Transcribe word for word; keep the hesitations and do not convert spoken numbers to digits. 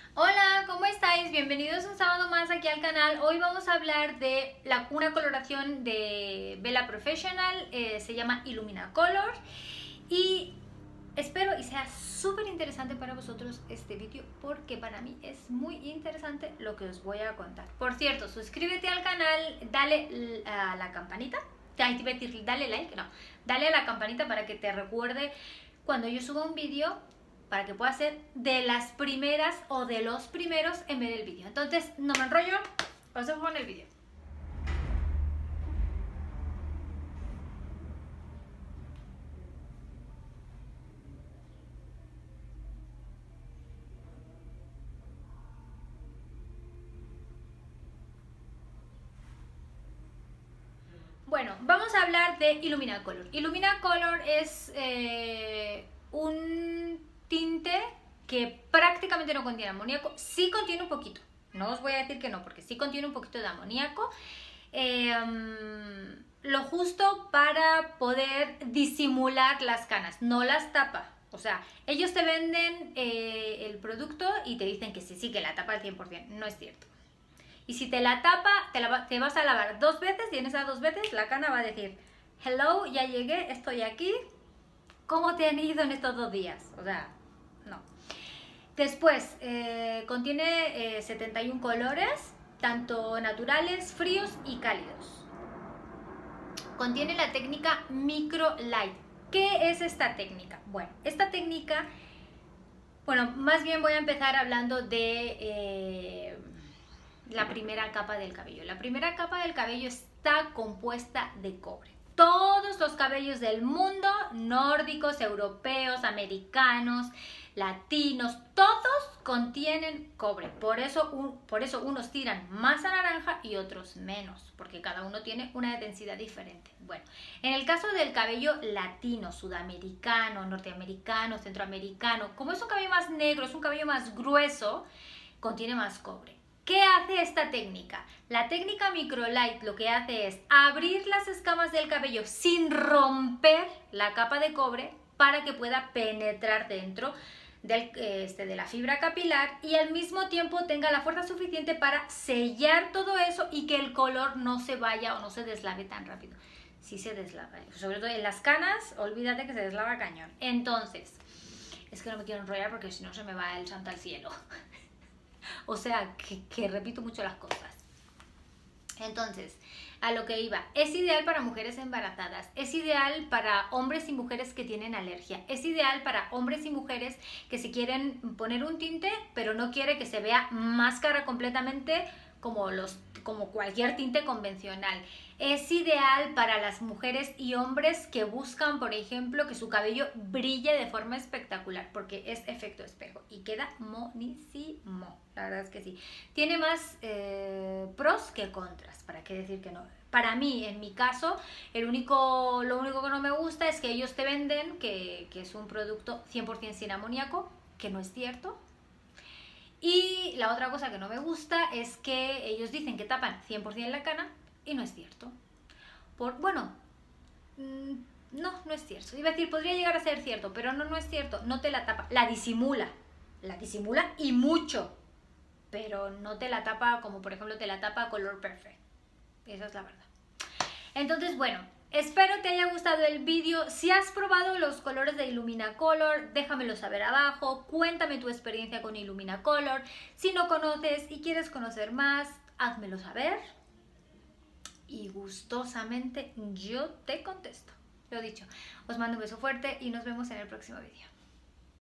Hola, ¿cómo estáis? Bienvenidos un sábado más aquí al canal. Hoy vamos a hablar de la, una coloración de Vela Professional, eh, se llama Illumina Color y espero y sea súper interesante para vosotros este vídeo porque para mí es muy interesante lo que os voy a contar. Por cierto, suscríbete al canal, dale a la campanita, te iba a decir dale like, no, dale a la campanita para que te recuerde cuando yo suba un vídeo, para que pueda ser de las primeras o de los primeros en ver el vídeo. Entonces, no me enrollo, os dejo con el vídeo. Bueno, vamos a hablar de Illumina Color. Illumina Color es eh, un tinte que prácticamente no contiene amoníaco. Sí contiene un poquito, no os voy a decir que no, porque sí contiene un poquito de amoníaco. Eh, um, lo justo para poder disimular las canas, no las tapa. O sea, ellos te venden eh, el producto y te dicen que sí, sí, que la tapa al cien por cien. No es cierto. Y si te la tapa, te, la, te vas a lavar dos veces y en esas dos veces la cana va a decir: hello, ya llegué, estoy aquí. ¿Cómo te han ido en estos dos días? O sea, no. Después, eh, contiene eh, setenta y un colores, tanto naturales, fríos y cálidos. Contiene la técnica Micro Light. ¿Qué es esta técnica? Bueno, esta técnica, bueno, más bien voy a empezar hablando de eh, la primera capa del cabello. La primera capa del cabello está compuesta de cobre. Todos los cabellos del mundo, nórdicos, europeos, americanos, latinos, todos contienen cobre. Por eso, un, por eso unos tiran más a naranja y otros menos, porque cada uno tiene una densidad diferente. Bueno, en el caso del cabello latino, sudamericano, norteamericano, centroamericano, como es un cabello más negro, es un cabello más grueso, contiene más cobre. ¿Qué hace esta técnica? La técnica Microlight lo que hace es abrir las escamas del cabello sin romper la capa de cobre para que pueda penetrar dentro del, este, de la fibra capilar y al mismo tiempo tenga la fuerza suficiente para sellar todo eso y que el color no se vaya o no se deslave tan rápido. Sí se deslava, sobre todo en las canas, olvídate que se deslava cañón. Entonces, es que no me quiero enrollar porque si no se me va el santo al cielo. O sea, que, que repito mucho las cosas. Entonces, a lo que iba, es ideal para mujeres embarazadas, es ideal para hombres y mujeres que tienen alergia, es ideal para hombres y mujeres que se quieren poner un tinte, pero no quiere que se vea máscara completamente como, los, como cualquier tinte convencional. Es ideal para las mujeres y hombres que buscan, por ejemplo, que su cabello brille de forma espectacular, porque es efecto espejo y queda monísimo. La verdad es que sí. Tiene más eh, pros que contras, para qué decir que no. Para mí, en mi caso, el único, lo único que no me gusta es que ellos te venden que, que es un producto cien por cien sin amoníaco, que no es cierto. Y la otra cosa que no me gusta es que ellos dicen que tapan cien por cien la cana y no es cierto. Por, bueno, mmm, no, no es cierto. Iba a decir, podría llegar a ser cierto, pero no, no es cierto. No te la tapa, la disimula. La disimula y mucho. Pero no te la tapa como por ejemplo te la tapa Color Perfect. Esa es la verdad. Entonces, bueno, espero te haya gustado el vídeo. Si has probado los colores de Illumina Color, déjamelo saber abajo. Cuéntame tu experiencia con Illumina Color. Si no conoces y quieres conocer más, házmelo saber. Y gustosamente yo te contesto. Lo dicho, os mando un beso fuerte y nos vemos en el próximo vídeo.